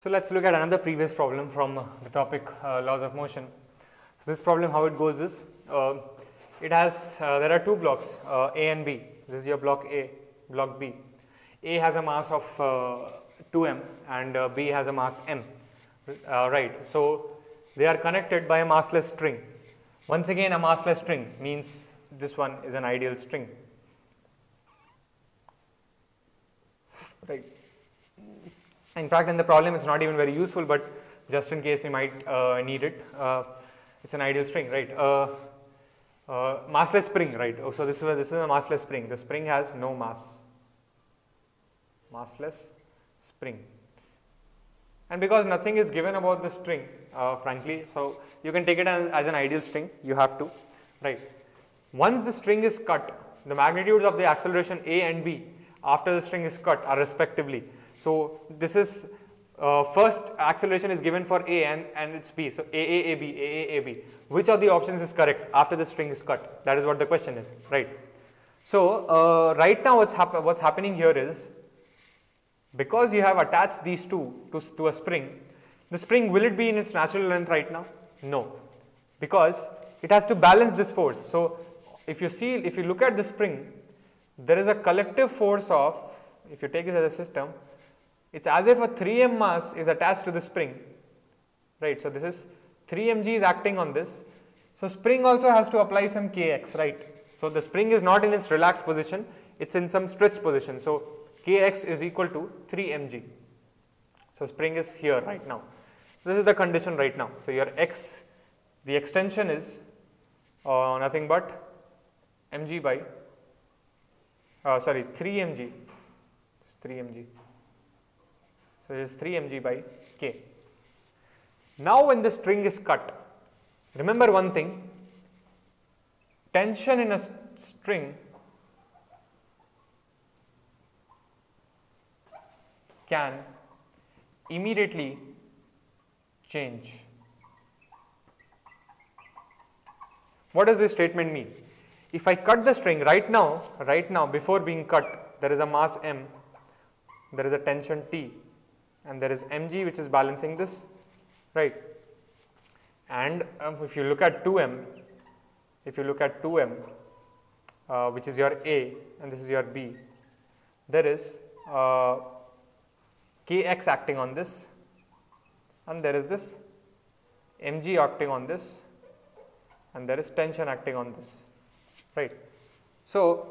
So let's look at another previous problem from the topic laws of motion. So this problem, how it goes is, it has there are two blocks, A and B. This is your block A, block B. A has a mass of 2m and B has a mass m. Right. So they are connected by a massless string. Once again, a massless string means this one is an ideal string. Right. In fact, in the problem, it's not even very useful, but just in case you might need it, it's an ideal string, right? Massless spring, right? Oh, so this is a massless spring. The spring has no mass. Massless spring. And because nothing is given about the string, frankly, so you can take it as an ideal string. You have to, right? Once the string is cut, the magnitudes of the acceleration A and B after the string is cut are respectively. So this is first acceleration is given for A and it's B. So AAAB. Which of the options is correct after the string is cut? That is what the question is, right? So right now what's happening here is, because you have attached these two to a spring, the spring, will it be in its natural length right now? No, because it has to balance this force. So if you look at the spring, there is a collective force of, if you take it as a system, it's as if a 3m mass is attached to the spring, right? So this is 3mg is acting on this. So spring also has to apply some kx, right? So the spring is not in its relaxed position, it's in some stretched position. So kx is equal to 3mg. So spring is here right now. This is the condition right now. So your x, the extension is nothing but mg by 3mg. It's 3mg. So it is 3mg by k. Now when the string is cut, remember one thing, tension in a string can immediately change. What does this statement mean? If I cut the string right now before being cut, there is a mass m, there is a tension T, and there is mg which is balancing this, right? And if you look at 2m, which is your A and this is your B, there is kx acting on this, and there is this mg acting on this, and there is tension acting on this, right? So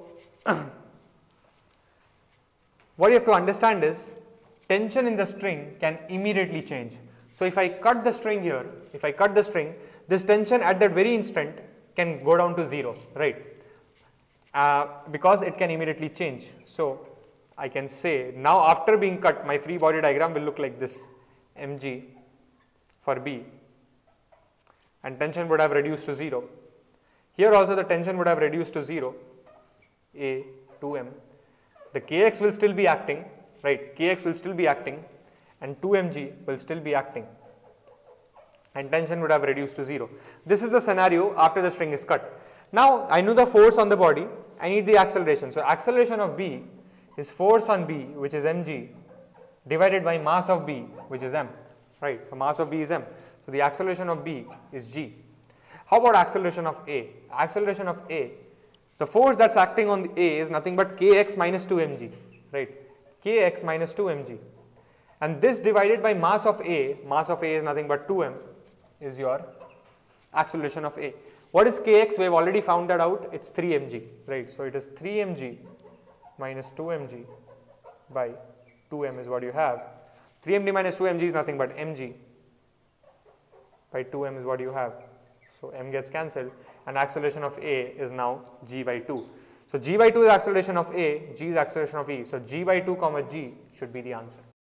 what you have to understand is, tension in the string can immediately change. So if I cut the string here, this tension at that very instant can go down to 0, right? Because it can immediately change. So I can say now after being cut, my free body diagram will look like this, mg for B, and tension would have reduced to 0. Here also the tension would have reduced to 0, A, 2m. The kx will still be acting, right? Kx will still be acting and 2mg will still be acting, and tension would have reduced to 0. This is the scenario after the string is cut. Now I know the force on the body, I need the acceleration. So acceleration of B is force on B, which is mg, divided by mass of B, which is m, right? So mass of B is m. So the acceleration of B is g. How about acceleration of A? Acceleration of A, the force that's acting on the A is nothing but kx minus 2mg, right? Kx minus 2mg, and this divided by mass of A is nothing but 2m, is your acceleration of A. What is kx? We have already found that out. It's 3mg, right? So it is 3mg minus 2mg by 2m is what you have. 3mg minus 2mg is nothing but mg by 2m is what you have. So m gets cancelled, and acceleration of A is now g by 2. So g by 2 is acceleration of A, g is acceleration of E. So g by 2 comma g should be the answer.